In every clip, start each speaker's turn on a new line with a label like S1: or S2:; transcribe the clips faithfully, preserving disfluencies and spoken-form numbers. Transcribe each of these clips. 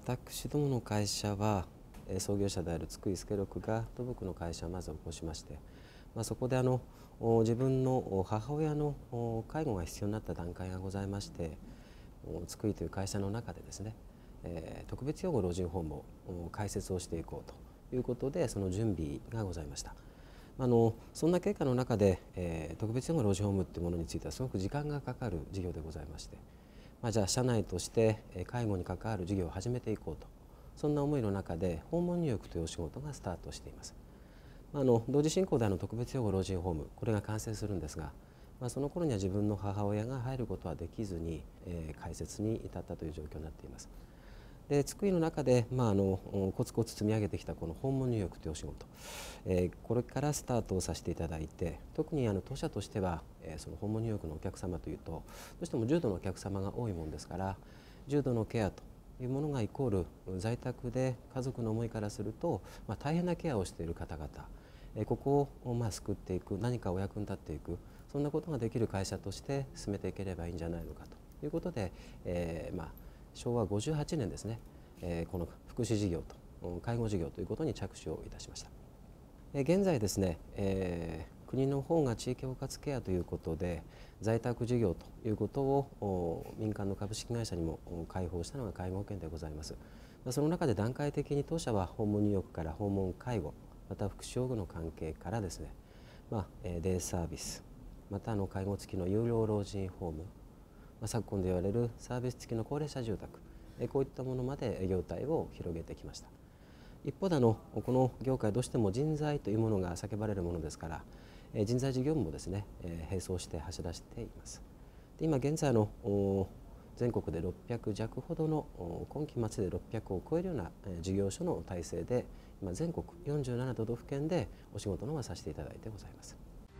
S1: 私どもの会社は創業者である津久井助六が土木の会社をまず起こしまして、まあ、そこであの自分の母親の介護が必要になった段階がございまして、津久井という会社の中でですね、えー、特別養護老人ホームを開設をしていこうということで、その準備がございました。あのそんな経過の中で、えー、特別養護老人ホームというものについてはすごく時間がかかる事業でございまして、まあ、じゃあ社内として介護に関わる事業を始めていこうと、そんな思いの中で訪問入浴というお仕事がスタートしています。あの同時進行であの特別養護老人ホーム、これが完成するんですが、まあ、その頃には自分の母親が入ることはできずに、えー、開設に至ったという状況になっています。で津久井の中で、まあ、あのコツコツ積み上げてきたこの訪問入浴というお仕事、えー、これからスタートをさせていただいて、特にあの当社としては、えー、その訪問入浴のお客様というとどうしても重度のお客様が多いものですから、重度のケアというものがイコール在宅で家族の思いからすると、まあ、大変なケアをしている方々、えー、ここをまあ救っていく、何かお役に立っていく、そんなことができる会社として進めていければいいんじゃないのかということで、えーまあしょうわごじゅうはちねんですね、えー、この福祉事業と介護事業ということに着手をいたしました。えー、現在ですね、えー、国の方が地域包括ケアということで在宅事業ということを民間の株式会社にも開放したのが介護保険でございます。その中で段階的に当社は訪問入浴から訪問介護、また福祉養護の関係からですね、まあ、デイサービス、またの介護付きの有料老人ホーム、昨今で言われるサービス付きの高齢者住宅、こういったものまで業態を広げてきました。一方であのこの業界どうしても人材というものが叫ばれるものですから、人材事業部もですね並走して走らせています。で今現在の全国でろっぴゃくじゃくほどの、今期末でろっぴゃくを超えるような事業所の体制で、今全国よんじゅうなな都道府県でお仕事の方はさせていただいてございます。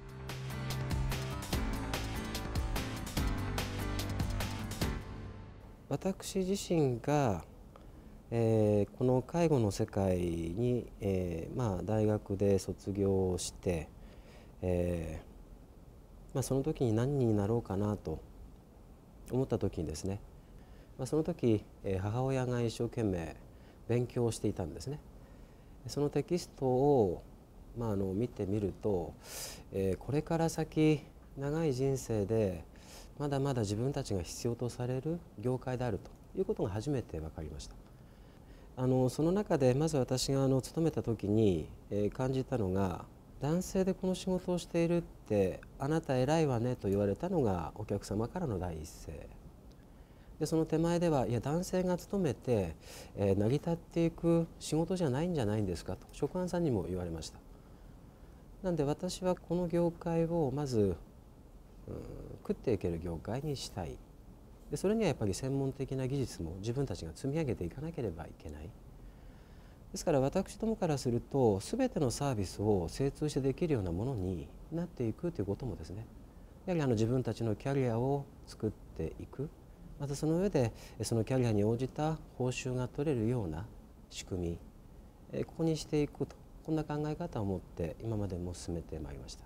S1: 私自身が、えー、この介護の世界に、えーまあ、大学で卒業して、えーまあ、その時に何になろうかなと思った時にですね、まあ、その時、えー、母親が一生懸命勉強をしていたんですね。そのテキストを、まあ、あの見てみると、えー、これから先長い人生でまだまだ自分たちが必要とされる業界であるということが初めて分かりました。あのその中でまず私があの勤めた時に、えー、感じたのが、男性でこの仕事をしているってあなた偉いわねと言われたのがお客様からの第一声で、その手前ではいや男性が勤めて、えー、成り立っていく仕事じゃないんじゃないんですかと職員さんにも言われました。なんで私はこの業界をまず、うん、食っていける業界にしたい。でそれにはやっぱり専門的な技術も自分たちが積み上げていかなければいけない。ですから私どもからすると全てのサービスを精通してできるようなものになっていくということもですね、やはりあの自分たちのキャリアを作っていく、またその上でそのキャリアに応じた報酬が取れるような仕組み、ここにしていくと、こんな考え方を持って今までも進めてまいりました。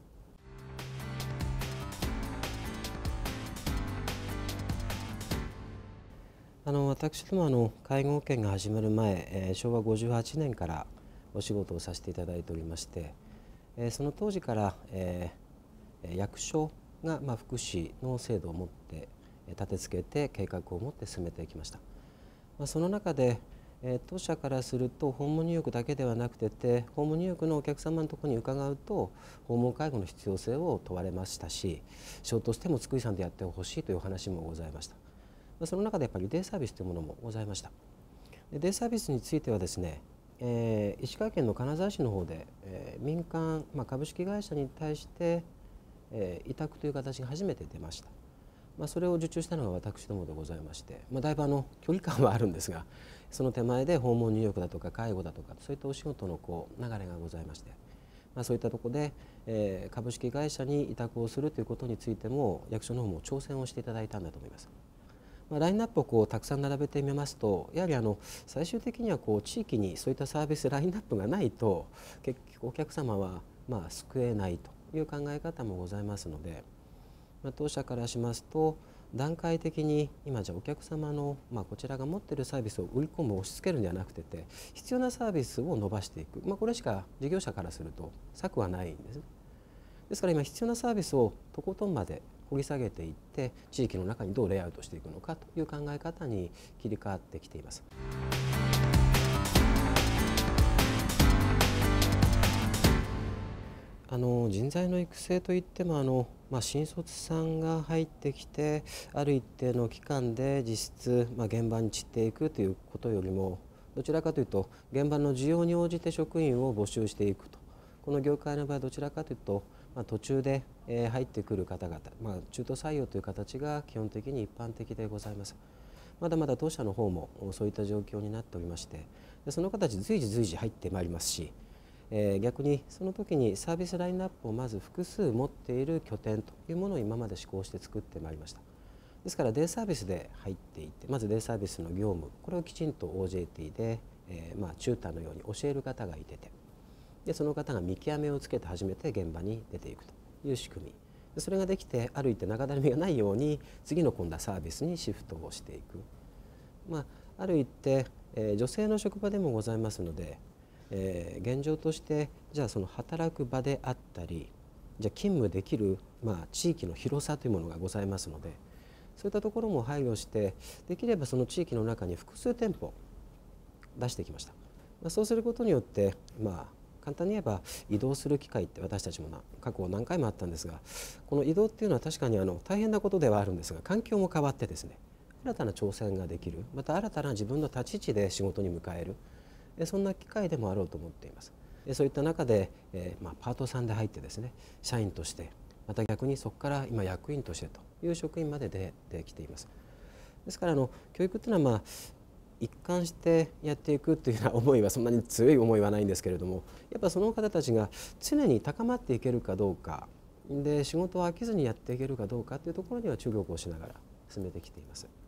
S1: あの私どもあの介護保険が始まる前、えー、しょうわごじゅうはちねんからお仕事をさせていただいておりまして、えー、その当時から、えー、役所が、まあ、福祉の制度を持って立て付けて計画を持って進めてきました。まあ、その中で、えー、当社からすると訪問入浴だけではなくて訪問入浴のお客様のところに伺うと訪問介護の必要性を問われましたし、仕事としても津久井さんでやってほしいというお話もございました。その中でやっぱりデイサービスというものもございました。でデイサービスについてはですね、えー、石川県の金沢市の方で、えー、民間、まあ、株式会社に対して、えー、委託という形が初めて出ました。まあ、それを受注したのが私どもでございまして、まあ、だいぶあの距離感はあるんですが、その手前で訪問入浴だとか介護だとかそういったお仕事のこう流れがございまして、まあ、そういったところで、えー、株式会社に委託をするということについても役所の方も挑戦をしていただいたんだと思います。まあ、ラインナップをこうたくさん並べてみますと、やはりあの最終的にはこう地域にそういったサービスラインナップがないと結局お客様はまあ救えないという考え方もございますので、まあ、当社からしますと、 段階的に今じゃお客様の、まあ、こちらが持っているサービスを売り込む押し付けるんではなくてて必要なサービスを伸ばしていく、まあ、これしか事業者からすると策はないんですね。ですから今必要なサービスをとことんまで掘り下げていって地域の中にどうレイアウトしていくのかという考え方に切り替わってきています。あの人材の育成といってもあの、まあ、新卒さんが入ってきてある一定の期間で実質、まあ、現場に散っていくということよりもどちらかというと現場の需要に応じて職員を募集していくと、この業界の場合どちらかというと、まあ、途中で入ってくる方々、まあ、中途採用という形が基本的に一般的でございます。まだまだ当社の方もそういった状況になっておりまして、その方たち随時随時入ってまいりますし、えー、逆にその時にサービスラインナップをまず複数持っている拠点というものを今まで施行して作ってまいりました。ですからデイサービスで入っていってまずデイサービスの業務これをきちんと オージェーティー で、えー、まあチューターのように教える方がいてて、でその方が見極めをつけて初めて現場に出ていくという仕組みで、それができてある一定長だるみがないように次の今度はサービスにシフトをしていく、まあ、ある一定、えー、女性の職場でもございますので、えー、現状としてじゃあその働く場であったりじゃあ勤務できる、まあ、地域の広さというものがございますので、そういったところも配慮してできればその地域の中に複数店舗出してきました。まあ、そうすることによって、まあ、簡単に言えば移動する機会って私たちも過去何回もあったんですが、この移動っていうのは確かにあの大変なことではあるんですが、環境も変わってですね新たな挑戦ができる、また新たな自分の立ち位置で仕事に迎える、そんな機会でもあろうと思っています。そういった中で、えーまあ、パートさんで入ってですね社員としてまた逆にそこから今役員としてという職員まで出てきています。ですからあの教育っていうのはまあ一貫してやっていくというような思いはそんなに強い思いはないんですけれども、やっぱその方たちが常に高まっていけるかどうかで仕事を飽きずにやっていけるかどうかというところには注力をしながら進めてきています。